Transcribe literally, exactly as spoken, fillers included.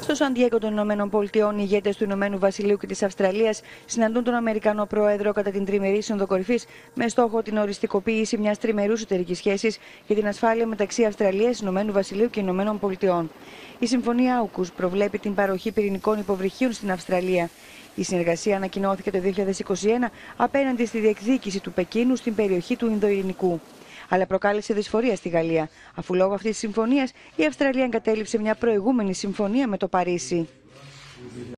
Στο Σαν Διέγκο των Ηνωμένων Πολιτειών, οι ηγέτες του Ηνωμένου Βασιλείου και της Αυστραλίας συναντούν τον Αμερικανό Πρόεδρο κατά την τριμερή Σύνοδο Κορυφής με στόχο την οριστικοποίηση μιας τριμερούς εταιρικής σχέσης για την ασφάλεια μεταξύ Αυστραλίας, Ηνωμένου Βασιλείου και Ηνωμένων Πολιτειών. Η Συμφωνία Άουκους προβλέπει την παροχή πυρηνικών υποβρυχίων στην Αυστραλία. Η συνεργασία ανακοινώθηκε το δύο χιλιάδες είκοσι ένα απέναντι στη διεκδίκηση του Πεκίνου στην περιοχή του Ινδοειρηνικού. Αλλά προκάλεσε δυσφορία στη Γαλλία, αφού λόγω αυτής της συμφωνίας η Αυστραλία εγκατέλειψε μια προηγούμενη συμφωνία με το Παρίσι.